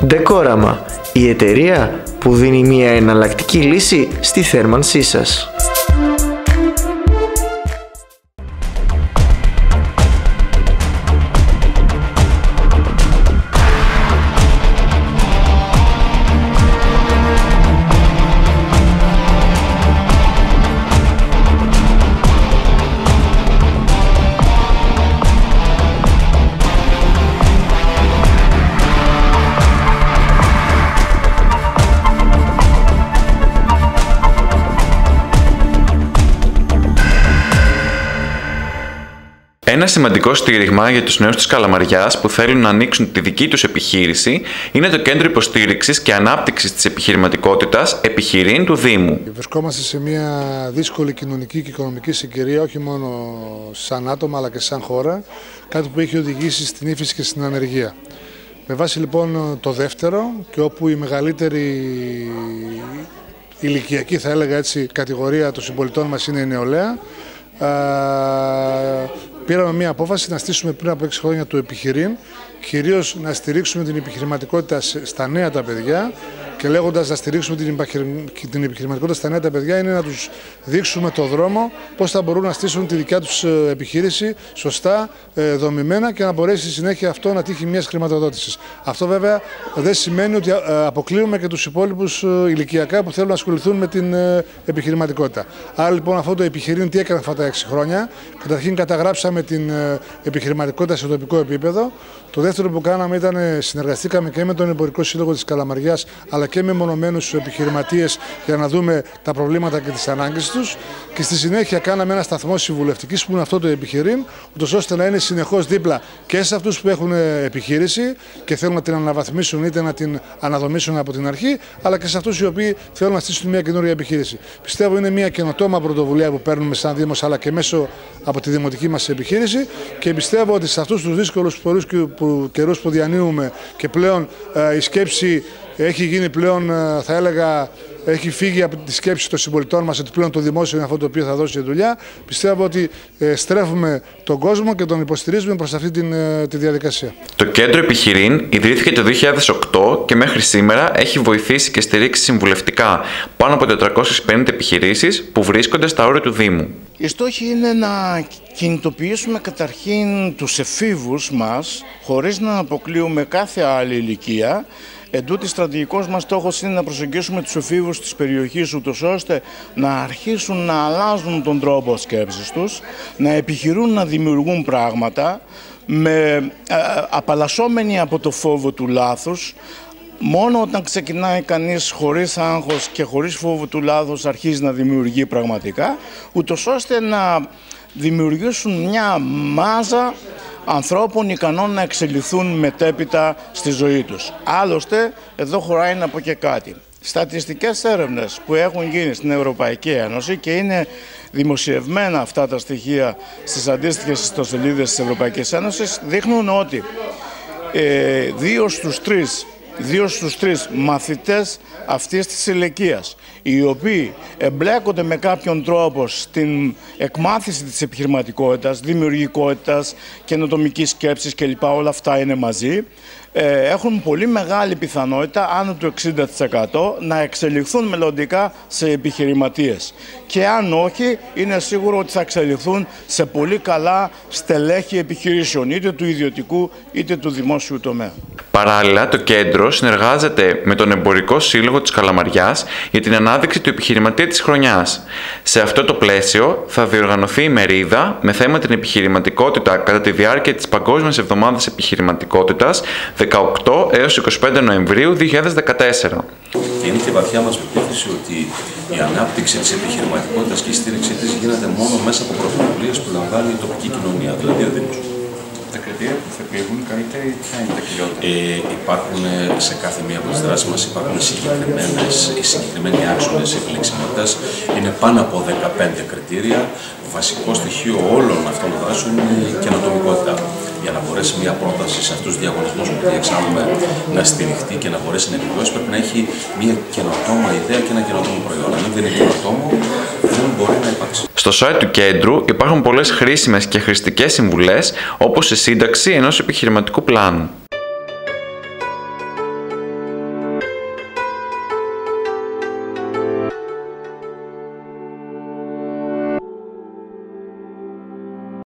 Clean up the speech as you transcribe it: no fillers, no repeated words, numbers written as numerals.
Decorama, η εταιρεία που δίνει μια εναλλακτική λύση στη θέρμανσή σας. Ένα σημαντικό στήριγμα για τους νέους της Καλαμαριάς που θέλουν να ανοίξουν τη δική τους επιχείρηση είναι το Κέντρο Υποστήριξης και Ανάπτυξης της Επιχειρηματικότητας Επιχειρήν του Δήμου. Βρισκόμαστε σε μια δύσκολη κοινωνική και οικονομική συγκυρία, όχι μόνο σαν άτομα αλλά και σαν χώρα, κάτι που έχει οδηγήσει στην ύφεση και στην ανεργία. Με βάση λοιπόν το δεύτερο και όπου η μεγαλύτερη ηλικιακή, θα έλεγα έτσι, κατηγορία των συμπολιτών μας είναι η νεολαία, πήραμε μια απόφαση να στήσουμε πριν από 6 χρόνια το Επιχειρήν, κυρίως να στηρίξουμε την επιχειρηματικότητα στα νέα τα παιδιά, και λέγοντας να στηρίξουμε την επιχειρηματικότητα στα νέα τα παιδιά είναι να τους δείξουμε το δρόμο πώς θα μπορούν να στήσουν τη δικιά τους επιχείρηση σωστά, δομημένα, και να μπορέσει στη συνέχεια αυτό να τύχει μιας χρηματοδότησης. Αυτό βέβαια δεν σημαίνει ότι αποκλείουμε και τους υπόλοιπους ηλικιακά που θέλουν να ασχοληθούν με την επιχειρηματικότητα. Άρα λοιπόν αυτό το Επιχειρήν τι έκανε αυτά τα 6 χρόνια? Καταρχήν καταγράψαμε την επιχειρηματικότητα σε τοπικό επίπεδο. Το δεύτερο που κάναμε ήταν συνεργαστήκαμε και με τον Εμπορικό Σύλλογο της Καλαμαριάς αλλά και με μονομένους επιχειρηματίες για να δούμε τα προβλήματα και τις ανάγκες τους, και στη συνέχεια κάναμε ένα σταθμό συμβουλευτικής που είναι αυτό το Επιχειρήν, ούτως ώστε να είναι συνεχώς δίπλα και σε αυτούς που έχουν επιχείρηση και θέλουν να την αναβαθμίσουν είτε να την αναδομήσουν από την αρχή, αλλά και σε αυτούς οι οποίοι θέλουν να στήσουν μια καινούργια επιχείρηση. Πιστεύω είναι μια καινοτόμα πρωτοβουλία που παίρνουμε σαν Δήμος αλλά και μέσω από τη δημοτική μας επιχείρηση, και πιστεύω ότι σε αυτούς τους δύσκολους καιρούς που διανύουμε και πλέον η σκέψη έχει γίνει πλέον, θα έλεγα, έχει φύγει από τη σκέψη των συμπολιτών μας ότι πλέον το δημόσιο είναι αυτό το οποίο θα δώσει δουλειά. Πιστεύω ότι στρέφουμε τον κόσμο και τον υποστηρίζουμε προς αυτή τη διαδικασία. Το Κέντρο Επιχειρήν ιδρύθηκε το 2008 και μέχρι σήμερα έχει βοηθήσει και στηρίξει συμβουλευτικά πάνω από 450 επιχειρήσεις που βρίσκονται στα όρια του Δήμου. Η στόχη είναι να κινητοποιήσουμε καταρχήν τους εφήβους μας χωρίς να αποκλείουμε κάθε άλλη ηλικία. Εντούτοις στρατηγικός μας στόχος είναι να προσεγγίσουμε τους εφήβους της περιοχής ούτως ώστε να αρχίσουν να αλλάζουν τον τρόπο σκέψης τους, να επιχειρούν να δημιουργούν πράγματα απαλλασσόμενοι από το φόβο του λάθους. Μόνο όταν ξεκινάει κανείς χωρίς άγχος και χωρίς φόβο του λάθους αρχίζει να δημιουργεί πραγματικά, ούτως ώστε να δημιουργήσουν μια μάζα ανθρώπων ικανών να εξελιχθούν μετέπειτα στη ζωή τους. Άλλωστε, εδώ χωράει να πω και κάτι. Στατιστικές έρευνες που έχουν γίνει στην Ευρωπαϊκή Ένωση, και είναι δημοσιευμένα αυτά τα στοιχεία στις αντίστοιχες ιστοσελίδες της Ευρωπαϊκής Ένωσης, δείχνουν ότι 2 στους 3 μαθητές αυτής της ηλικίας, οι οποίοι εμπλέκονται με κάποιον τρόπο στην εκμάθηση της επιχειρηματικότητας, δημιουργικότητας, καινοτομικής σκέψης κλπ. Όλα αυτά είναι μαζί. Έχουν πολύ μεγάλη πιθανότητα, άνω του 60%, να εξελιχθούν μελλοντικά σε επιχειρηματίες. Και αν όχι, είναι σίγουρο ότι θα εξελιχθούν σε πολύ καλά στελέχη επιχειρήσεων, είτε του ιδιωτικού είτε του δημόσιου τομέα. Παράλληλα, το κέντρο συνεργάζεται με τον Εμπορικό Σύλλογο της Καλαμαριάς για την ανάδειξη του επιχειρηματία της χρονιάς. Σε αυτό το πλαίσιο θα διοργανωθεί η μερίδα με θέμα την επιχειρηματικότητα κατά τη διάρκεια της Παγκόσμιας Εβδομάδας Επιχειρηματικότητας 18 έως 25 Νοεμβρίου 2014. Είναι και βαθιά μας πεποίθηση ότι η ανάπτυξη της επιχειρηματικότητας και η στήριξή της γίνεται μόνο μέσα από πρωτοβουλίες που λαμβάνει η τοπική κοινωνία, δηλαδή ο Δήμος. Τα κριτήρια που θα επιλεγούν καλύτερα, ποια είναι τα κυριότερα? Υπάρχουν σε κάθε μία από τις δράσεις μας συγκεκριμένοι άξονες επιλεξιμότητας. Είναι πάνω από 15 κριτήρια. Βασικό στοιχείο όλων αυτών των δράσεων είναι η καινοτομικότητα. Για να μπορέσει μια πρόταση σε αυτούς τους διαγωνισμούς που διεξάγουμε να στηριχτεί και να μπορέσει να επιβιώσει, πρέπει να έχει μια καινοτόμα ιδέα και ένα καινοτόμο προϊόν. Αν δεν είναι καινοτόμο, δεν μπορεί να υπάρξει. Στο site του κέντρου υπάρχουν πολλές χρήσιμες και χρηστικές συμβουλές, όπως η σύνταξη ενός επιχειρηματικού πλάνου.